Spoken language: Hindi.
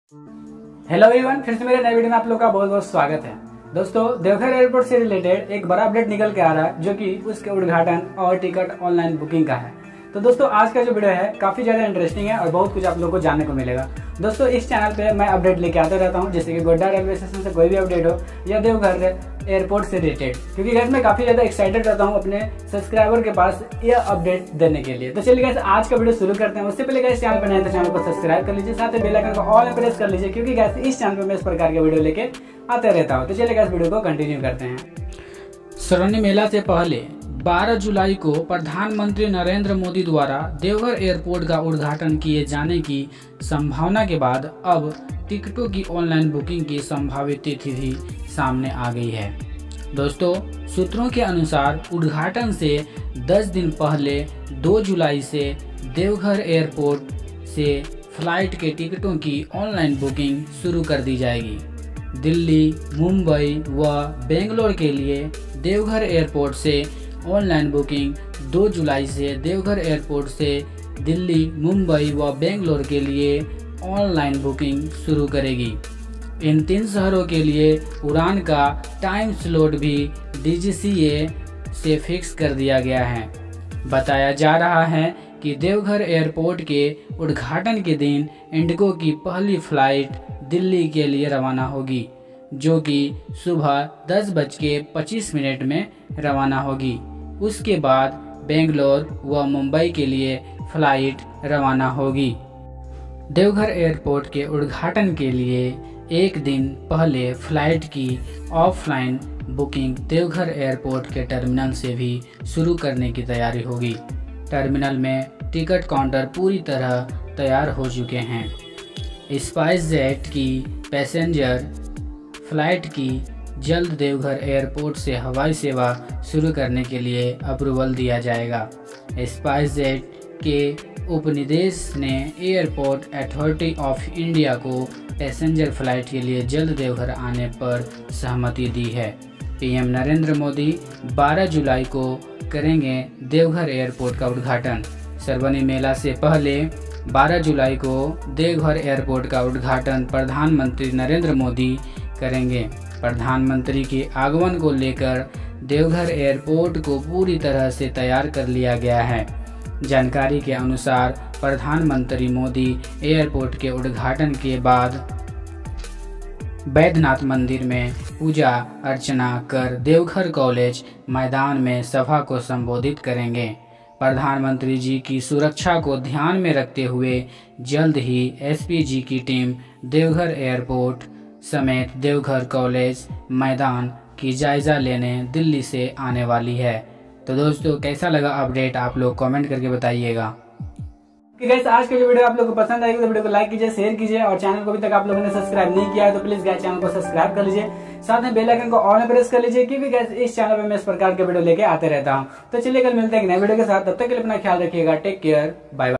हेलो एवरीवन, फिर से मेरे नए वीडियो में आप लोग का बहुत बहुत स्वागत है। दोस्तों, देवघर एयरपोर्ट से रिलेटेड एक बड़ा अपडेट निकल के आ रहा है, जो कि उसके उद्घाटन और टिकट ऑनलाइन बुकिंग का है। तो दोस्तों, आज का जो वीडियो है काफी ज्यादा इंटरेस्टिंग है और बहुत कुछ आप लोगों को जानने को मिलेगा। दोस्तों, इस चैनल पे मैं अपडेट लेके आता रहता हूँ, जैसे कि गोड्डा रेलवे स्टेशन से कोई भी अपडेट हो या देवघर एयरपोर्ट से रिलेटेड, क्योंकि गाइस मैं काफी ज्यादा एक्साइटेड रहता हूँ अपने सब्सक्राइबर के पास यह अपडेट देने के लिए। तो चलिए गाइस, आज का वीडियो शुरू करते हैं। उससे पहले गाइस, चैनल पर नए तो चैनल को सब्सक्राइब कर लीजिए, साथ ही बेल आइकन को ऑल में प्रेस कर लीजिए, क्योंकि गाइस इस चैनल पर मैं इस प्रकार के वीडियो लेके आते रहता हूँ। तो चलिए गाइस, वीडियो को कंटिन्यू करते हैं। सरौनी मेला से पहले 12 जुलाई को प्रधानमंत्री नरेंद्र मोदी द्वारा देवघर एयरपोर्ट का उद्घाटन किए जाने की संभावना के बाद अब टिकटों की ऑनलाइन बुकिंग की संभावित तिथि भी सामने आ गई है। दोस्तों, सूत्रों के अनुसार उद्घाटन से 10 दिन पहले 2 जुलाई से देवघर एयरपोर्ट से फ्लाइट के टिकटों की ऑनलाइन बुकिंग शुरू कर दी जाएगी। दिल्ली, मुंबई व बेंगलोर के लिए देवघर एयरपोर्ट से ऑनलाइन बुकिंग 2 जुलाई से देवघर एयरपोर्ट से दिल्ली, मुंबई व बेंगलोर के लिए ऑनलाइन बुकिंग शुरू करेगी। इन 3 शहरों के लिए उड़ान का टाइम स्लॉट भी DGCA से फिक्स कर दिया गया है। बताया जा रहा है कि देवघर एयरपोर्ट के उद्घाटन के दिन इंडिगो की पहली फ्लाइट दिल्ली के लिए रवाना होगी, जो कि सुबह 10:25 में रवाना होगी। उसके बाद बेंगलोर व मुंबई के लिए फ्लाइट रवाना होगी। देवघर एयरपोर्ट के उद्घाटन के लिए एक दिन पहले फ्लाइट की ऑफलाइन बुकिंग देवघर एयरपोर्ट के टर्मिनल से भी शुरू करने की तैयारी होगी। टर्मिनल में टिकट काउंटर पूरी तरह तैयार हो चुके हैं। स्पाइस जेट की पैसेंजर फ्लाइट की जल्द देवघर एयरपोर्ट से हवाई सेवा शुरू करने के लिए अप्रूवल दिया जाएगा। स्पाइस जेट के उपनिदेश ने एयरपोर्ट अथॉरिटी ऑफ इंडिया को पैसेंजर फ्लाइट के लिए जल्द देवघर आने पर सहमति दी है। पीएम नरेंद्र मोदी 12 जुलाई को करेंगे देवघर एयरपोर्ट का उद्घाटन। सरौनी मेला से पहले 12 जुलाई को देवघर एयरपोर्ट का उद्घाटन प्रधानमंत्री नरेंद्र मोदी करेंगे। प्रधानमंत्री के आगमन को लेकर देवघर एयरपोर्ट को पूरी तरह से तैयार कर लिया गया है। जानकारी के अनुसार प्रधानमंत्री मोदी एयरपोर्ट के उद्घाटन के बाद बैद्यनाथ मंदिर में पूजा अर्चना कर देवघर कॉलेज मैदान में सभा को संबोधित करेंगे। प्रधानमंत्री जी की सुरक्षा को ध्यान में रखते हुए जल्द ही SPG की टीम देवघर एयरपोर्ट समेत देवघर कॉलेज मैदान की जायजा लेने दिल्ली से आने वाली है। तो दोस्तों, कैसा लगा अपडेट आप लोग कमेंट करके बताइएगा। गाइस, आज का जो वीडियो आप लोगों को पसंद आएगी तो वीडियो को लाइक कीजिए, शेयर कीजिए, और चैनल को अभी तक आप लोगों ने सब्सक्राइब नहीं किया है तो प्लीज गाइस चैनल को सब्सक्राइब कर लीजिए, साथ में बेल आइकन को ऑल में प्रेस कर लीजिए, क्योंकि गाइस इस चैनल पे मैं इस प्रकार के वीडियो लेके आते रहता हूँ। तो चलिए कल मिलते हैं एक नए वीडियो के साथ, तब तक के लिए अपना ख्याल रखिएगा। Take care, bye bye.